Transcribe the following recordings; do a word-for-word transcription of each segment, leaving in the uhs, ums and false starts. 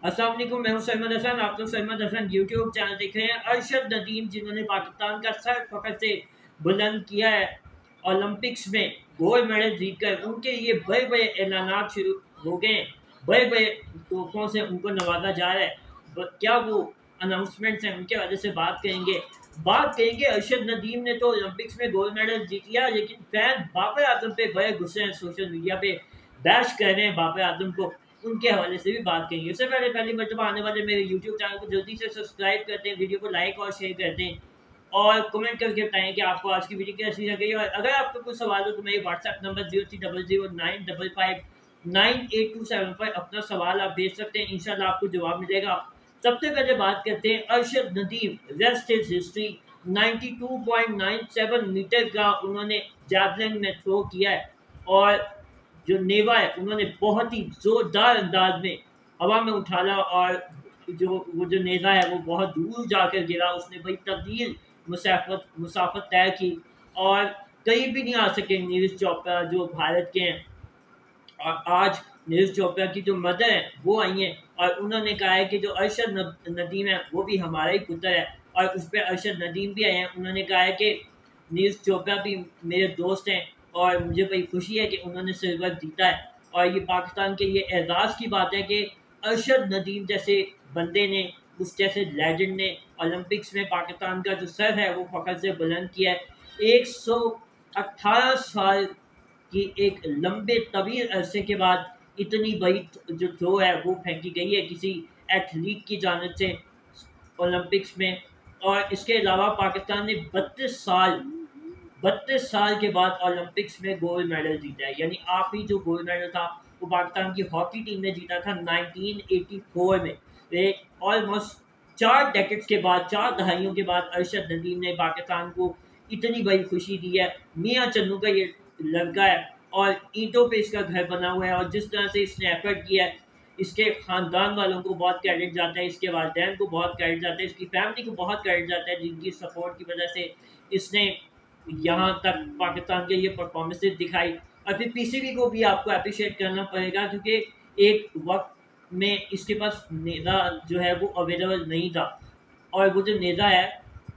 अस्सलाम वालेकुम, मैं हूं सलमान हसन। आप लोग सलमान हसन यूट्यूब चैनल देख रहे हैं। अरशद नदीम जिन्होंने पाकिस्तान का सर फखर से बुलंद किया है, ओलंपिक्स में गोल्ड मेडल जीतकर उनके ये बड़े बड़े ऐलानात शुरू हो गए हैं। बड़े बड़े तोहफों से उनको नवाजा जा रहा है। क्या वो अनाउंसमेंट्स हैं, उनके वजह से बात करेंगे बात करेंगे अरशद नदीम ने तो ओलंपिक्स में गोल्ड मेडल जीत लिया, लेकिन फैन बाबर आजम पे बड़े गुस्से हैं, सोशल मीडिया पे बैश कर रहे हैं बाबर आजम को। उनके हवाले से भी बात करेंगे। उससे पहले पहली मरतबा आने वाले मेरे यूट्यूब चैनल को जल्दी से सब्सक्राइब करते हैं, वीडियो को लाइक और शेयर करते हैं और कमेंट करके बताएं कि आपको आज की वीडियो कैसी लगी। और अगर आपको कोई सवाल हो तो मेरे WhatsApp number zero three double zero nine double five nine eight two seven पर अपना सवाल आप भेज सकते हैं, इंशाल्लाह आपको जवाब मिलेगा। सबसे पहले बात करते हैं Arshad Nadeem, rest is history. Ninety two point nine seven metre का उन्होंने जैवलिन में थ्रो किया है और जो नेवा है उन्होंने बहुत ही जोरदार अंदाज में हवा में उछाला और जो वो जो नेजा है वो बहुत दूर जाकर गिरा। उसने बड़ी तब्दील मुसाफत मुसाफत तय की और कहीं भी नहीं आ सके नीरज चोपड़ा जो भारत के हैं। और आज नीरज चोपड़ा की जो मदर है वो आई हैं और उन्होंने कहा है कि जो अरशद नदीम है वो भी हमारा ही पुत्र है, और उस पर अरशद नदीम भी आए हैं। उन्होंने कहा है कि नीरज चोपड़ा भी मेरे दोस्त हैं और मुझे बड़ी खुशी है कि उन्होंने सिल्वर जीता है। और ये पाकिस्तान के लिए एजाज़ की बात है कि अरशद नदीम जैसे बंदे ने, उस जैसे लेजेंड ने ओलंपिक्स में पाकिस्तान का जो सर है वो फखर से बुलंद किया है। एक सौ अट्ठारह साल की एक लंबे तवील अरसे के बाद इतनी बड़ी जो थ्रो है वो फेंकी गई है किसी एथलीट की जानिब से ओलंपिक्स में। और इसके अलावा पाकिस्तान ने बत्तीस साल बत्तीस साल के बाद ओलंपिक्स में गोल्ड मेडल जीता है। यानी आखिरी जो गोल्ड मेडल था वो पाकिस्तान की हॉकी टीम ने जीता था नाइनटीन एटी फोर में। ऑलमोस्ट चार डेकेड्स के बाद, चार दहाइयों के बाद अरशद नदीम ने पाकिस्तान को इतनी बड़ी खुशी दी है। मियाँ चन्नू का ये लड़का है और ईंटों पे इसका घर बना हुआ है, और जिस तरह से इसने एफर्ट किया है इसके ख़ानदान वालों को बहुत क्रेडिट जाता है, इसके वालिदैन को बहुत क्रेडिट जाता है, इसकी फैमिली को बहुत क्रेडिट जाता है, जिनकी सपोर्ट की वजह से इसने यहाँ तक पाकिस्तान के लिए परफॉर्मेंसेज दिखाई। और फिर पीसीबी को भी आपको अप्रिशिएट करना पड़ेगा, क्योंकि एक वक्त में इसके पास नेज़ा जो है वो अवेलेबल नहीं था, और वो जो नेज़ा है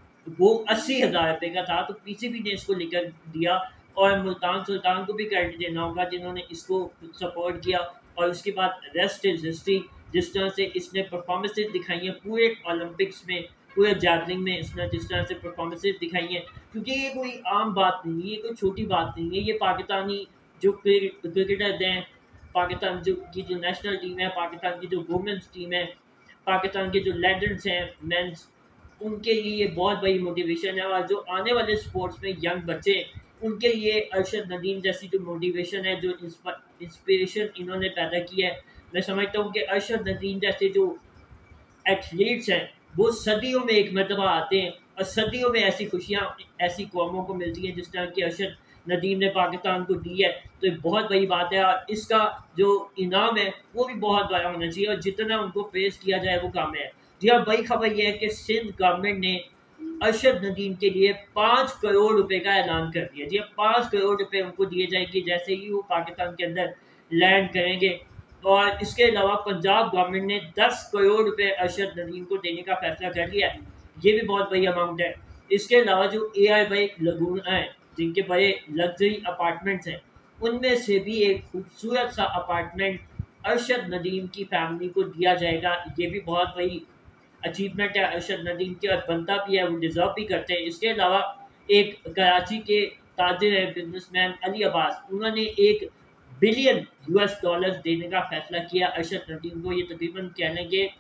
वो अस्सी हज़ार रुपये का था, तो पीसीबी ने इसको लेकर दिया। और मुल्तान सुल्तान को भी क्रेडिट देना होगा जिन्होंने इसको सपोर्ट किया। और उसके बाद रेस्ट इज हिस्ट्री, जिस तरह से इसने परफॉर्मेंसेज दिखाई हैं पूरे ओलंपिक्स में, पूरे जैवलिन में इसने जिस तरह से परफॉर्मेंसेज दिखाई हैं, क्योंकि ये कोई आम बात नहीं है, ये कोई छोटी बात नहीं है। ये पाकिस्तानी जो क्रिकेटर्स हैं, पाकिस्तान जो की जो नेशनल टीम है, पाकिस्तान की जो वुमेंस टीम है, पाकिस्तान के जो लेजेंड्स हैं मेंस, उनके लिए ये बहुत बड़ी मोटिवेशन है। और जो आने वाले स्पोर्ट्स में यंग बच्चे हैं उनके लिए अरशद नदीम जैसी जो मोटिवेशन है, जो इंस्पिरेशन इन्होंने पैदा की है, मैं समझता हूँ कि अरशद नदीम जैसे जो एथलीट्स हैं वो सदियों में एक मरतबा आते हैं और सदियों में ऐसी खुशियाँ ऐसी कौमों को मिलती हैं जिस तरह की अरशद नदीम ने पाकिस्तान को दी है। तो ये बहुत बड़ी बात है और इसका जो इनाम है वो भी बहुत बड़ा होना चाहिए, और जितना उनको पेश किया जाए वो काम है। जी हाँ, बड़ी खबर यह है कि सिंध गवर्नमेंट ने अरशद नदीम के लिए पाँच करोड़ रुपए का ऐलान कर दिया। जी हाँ, पाँच करोड़ रुपए उनको दिए जाएंगे जैसे ही वो पाकिस्तान के अंदर लैंड करेंगे। और इसके अलावा पंजाब गवर्नमेंट ने दस करोड़ रुपए अरशद नदीम को देने का फैसला कर लिया है, ये भी बहुत बड़ी अमाउंट है। इसके अलावा जो ए आई बाई लगूना है, जिनके बड़े लग्जरी अपार्टमेंट्स हैं, उनमें से भी एक खूबसूरत सा अपार्टमेंट अरशद नदीम की फैमिली को दिया जाएगा। ये भी बहुत बड़ी अचीवमेंट है अरशद नदीम की, और बनता भी है, वो डिज़र्व भी करते हैं। इसके अलावा एक कराची के ताजिर है, बिजनेसमैन अली अब्बास, उन्होंने एक बिलियन यूएस डॉलर्स देने का फैसला किया अरशद नदीम को। ये तकरीबन कह लें कि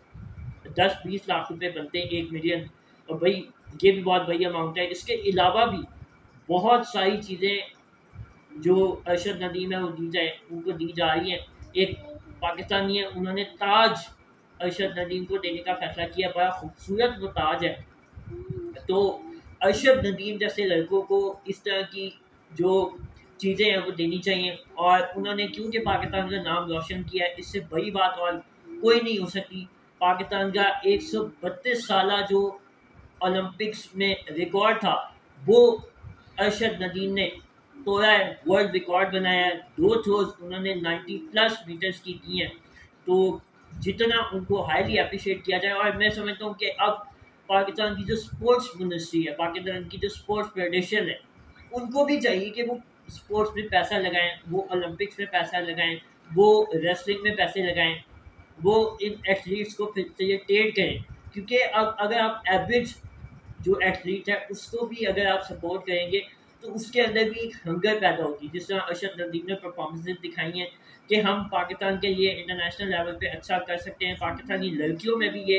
दस बीस लाख रुपए बनते हैं, एक मिलियन, और भाई ये भी बहुत बड़ी अमाउंट है। इसके अलावा भी बहुत सारी चीज़ें जो अरशद नदीम है वो दी जाए उनको दी जा रही हैं। एक पाकिस्तानी है, उन्होंने ताज अरशद नदीम को देने का फैसला किया, बड़ा खूबसूरत वो ताज है। तो अरशद नदीम जैसे लड़कों को इस तरह की जो चीज़ें हैं वो देनी चाहिए, और उन्होंने क्योंकि पाकिस्तान का नाम रोशन किया है, इससे बड़ी बात और कोई नहीं हो सकती। पाकिस्तान का एक सौ बत्तीस साल जो ओलंपिक्स में रिकॉर्ड था वो अरशद नदीम ने तोड़ा है, वर्ल्ड रिकॉर्ड बनाया है। दो थ्रोज उन्होंने नब्बे प्लस मीटर्स की की हैं। तो जितना उनको हाईली अप्रिशिएट किया जाए। और मैं समझता हूँ कि अब पाकिस्तान की जो स्पोर्ट्स मिनिस्ट्री है, पाकिस्तान की जो स्पोर्ट्स फेडरेशन है, उनको भी चाहिए कि वो स्पोर्ट्स में पैसा लगाएं, वो ओलंपिक्स में पैसा लगाएं, वो रेसलिंग में पैसे लगाएं, वो इन एथलीट्स को फैसिलिटेट करें। क्योंकि अब अगर आप एवरेज जो एथलीट है उसको भी अगर आप सपोर्ट करेंगे तो उसके अंदर भी एक हंगर पैदा होगी। जिस तरह अरशद नदीम ने परफॉर्मेंसेज दिखाई हैं कि हम पाकिस्तान के लिए इंटरनेशनल लेवल पे अच्छा कर सकते हैं, पाकिस्तानी लड़कियों में भी ये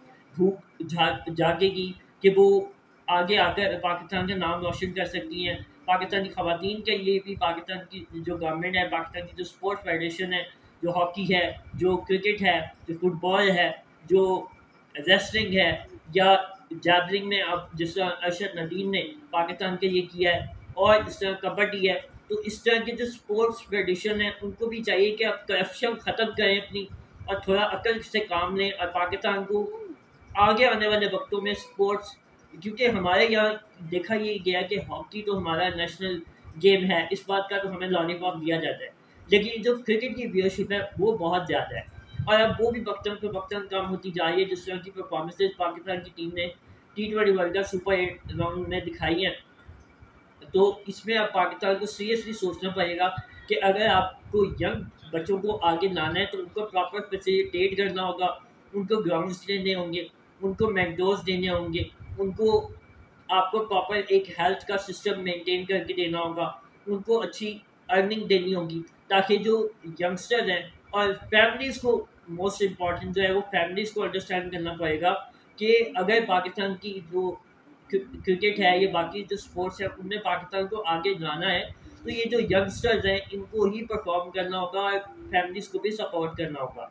भूख जा, जागेगी कि वो आगे आकर पाकिस्तान का नाम रोशन कर सकती हैं। पाकिस्तानी खवातीन के लिए भी पाकिस्तान की जो गवर्नमेंट है, पाकिस्तान की जो स्पोर्ट्स फेडरेशन है, जो हॉकी है, जो क्रिकेट है, जो फुटबॉल है, जो रेसलिंग है, या जैवलिंग में अब जिस तरह अरशद नदीम ने पाकिस्तान के लिए किया है, और इस तरह कबड्डी है, तो इस तरह के जो स्पोर्ट्स फेडरेशन है उनको भी चाहिए कि अब करप्शन ख़त्म करें अपनी, और थोड़ा अकल से काम लें, और पाकिस्तान को आगे आने वाले वक्तों में स्पोर्ट्स, क्योंकि हमारे यहाँ देखा ये गया कि हॉकी तो हमारा नेशनल गेम है, इस बात का तो हमें लॉलीपॉप दिया जाता है, लेकिन जो क्रिकेट की व्यूअरशिप है वो बहुत ज़्यादा है, और अब वो भी वक्तन पे वक्तन कम होती जा रही है। जिस तरह की परफॉर्मेंसेज पाकिस्तान की टीम ने T twenty World Cup super eight round में दिखाई हैं, तो इसमें अब पाकिस्तान को सीरियसली सोचना पड़ेगा कि अगर आपको यंग बच्चों को आगे लाना है तो उनको प्रॉपर फैसिलिटेट करना होगा, उनको ग्राउंड्स देने होंगे, उनको मैकडोज देने होंगे, उनको आपको प्रॉपर एक हेल्थ का सिस्टम मेंटेन करके देना होगा, उनको अच्छी अर्निंग देनी होगी, ताकि जो यंगस्टर हैं और फैमिलीज़ को, मोस्ट इम्पॉर्टेंट जो है वो फैमिलीज़ को अंडरस्टैंड करना पड़ेगा कि अगर पाकिस्तान की जो क्रिकेट है, ये बाकी जो स्पोर्ट्स है, उनमें पाकिस्तान को आगे जाना है, तो ये जो यंगस्टर्स हैं इनको ही परफॉर्म करना होगा और फैमिलीज़ को भी सपोर्ट करना होगा।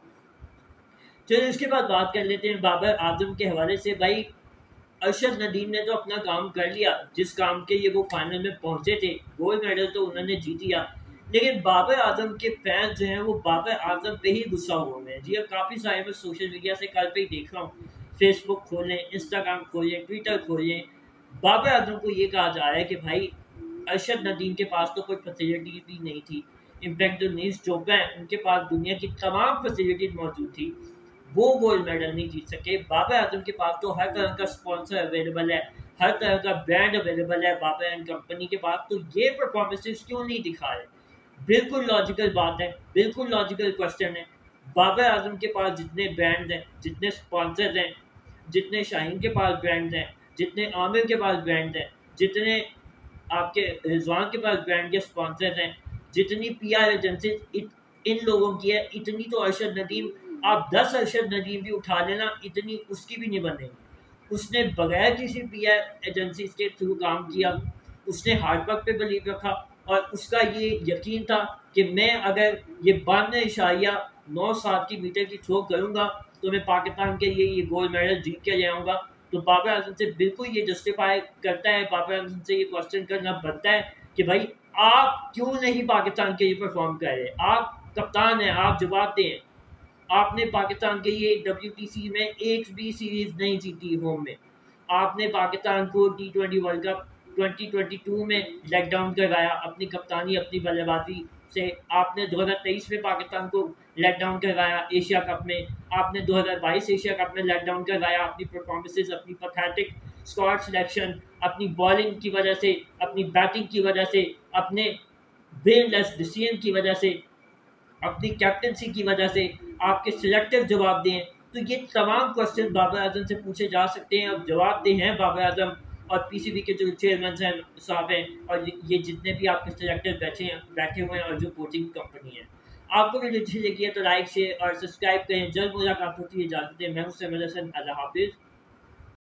चलिए इसके बाद बात कर लेते हैं बाबर आजम के हवाले से। भाई अरशद नदीम ने तो अपना काम कर लिया, जिस काम के लिए वो फाइनल में पहुंचे थे, गोल्ड मेडल तो उन्होंने जीत लिया, लेकिन बाबर आजम के फैंस जो हैं वो बाबर आजम पे ही गुस्सा हुए हैं जी। काफ़ी सारे मैं सोशल मीडिया से कल पे ही देख रहा हूँ, फेसबुक खोलें, इंस्टाग्राम खोलें, ट्विटर खोलें, बाबर आजम को ये कहा जा रहा है कि भाई अरशद नदीम के पास तो कोई फैसिलिटी भी नहीं थी, इनफैक्ट जो नीज चोपड़ा हैं उनके पास दुनिया की तमाम फैसिलिटीज मौजूद थी, वो गोल्ड मेडल नहीं जीत सके। बाबर आजम के पास तो हर तरह का स्पॉन्सर अवेलेबल है, हर तरह का ब्रांड अवेलेबल है बाबर एंड कंपनी के पास, तो ये परफॉर्मेंसेस क्यों नहीं दिखा रहे? बिल्कुल लॉजिकल बात है, बिल्कुल लॉजिकल क्वेश्चन है। बाबर आजम के पास जितने ब्रांड हैं, जितने स्पॉन्सर्स हैं, जितने शाहीन के पास ब्रांड हैं, जितने आमिर के पास ब्रांड हैं, जितने आपके रिजवान के पास ब्रांड के स्पॉन्सर्स हैं, जितनी पी आर एजेंसी इन लोगों की है, इतनी तो अरशद नदीम, आप दस अरशद नदीम भी उठा लेना, इतनी उसकी भी नहीं बनेगी। उसने बगैर किसी पी आर एजेंसी के थ्रू काम किया, उसने हार्ड वर्क पे बिलीव रखा, और उसका ये यकीन था कि मैं अगर ये बानवे इशारिया नौ सात की मीटर की थ्रो करूँगा तो मैं पाकिस्तान के लिए ये गोल्ड मेडल जीत के ले आऊँगा। तो बाबर आजम से बिल्कुल ये जस्टिफाई करता है, बाबर आजम से ये क्वेश्चन करना बनता है कि भाई आप क्यों नहीं पाकिस्तान के लिए परफॉर्म कर रहे? आप कप्तान हैं, आप जवाब दें। आपने पाकिस्तान के लिए डब्ल्यू टी सी में एक भी सीरीज नहीं जीती होम में, आपने पाकिस्तान को T twenty World Cup twenty twenty two में लेट डाउन करवाया अपनी कप्तानी, अपनी बल्लेबाजी से। आपने दो हज़ार तेईस में पाकिस्तान को लेट डाउन करवाया एशिया कप में, आपने दो हज़ार बाईस एशिया कप में लेट डाउन करवाया अपनी परफॉर्मेंसेज, अपनी पैथेटिक स्क्वाड सिलेक्शन, अपनी बॉलिंग की वजह से, अपनी बैटिंग की वजह से, अपने ब्रेनलेस डिसीजन की वजह से, अपनी कैप्टनसी की वजह से। आपके सिलेक्टर जवाब दें, तो ये तमाम क्वेश्चन बाबर आजम से पूछे जा सकते हैं। अब जवाब दे हैं बाबर आजम और पीसीबी के जो चेयरमैन हैं साहब हैं, और ये जितने भी आपके सिलेक्टर बैठे हैं बैठे हुए हैं, और जो कोचिंग कंपनी है। आपको वीडियो अच्छी लगी है तो लाइक शेयर और सब्सक्राइब करें। जल्द मुलाकात होती है, इजाजत दें। मैं हूं सैयद हसन, अल्लाह हाफिज़।